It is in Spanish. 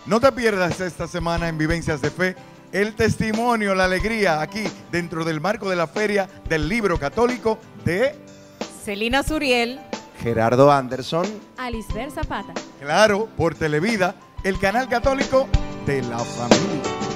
No te pierdas esta semana en Vivencias de Fe el testimonio, la alegría aquí dentro del marco de la Feria del Libro Católico de Celina Suriel, Gerardo Anderson, Alisber Zapata. Claro, por Televida, el canal católico de la familia.